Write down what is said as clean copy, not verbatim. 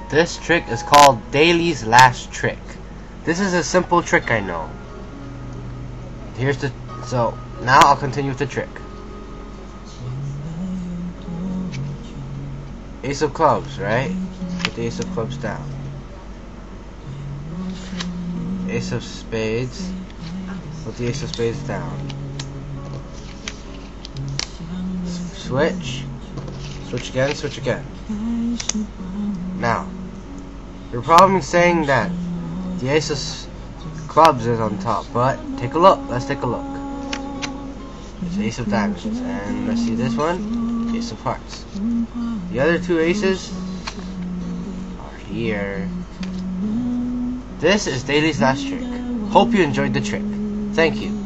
This trick is called Daley's last trick. This is a simple trick, I know. So now I'll continue with the trick. Ace of clubs, right? Put the ace of clubs down. Ace of spades. Put the ace of spades down. Switch. Switch again, switch again. Now, you're probably saying that the ace of clubs is on top, but take a look. Let's take a look. It's ace of diamonds, and let's see this one, ace of hearts. The other two aces are here. This is Daley's last trick. Hope you enjoyed the trick. Thank you.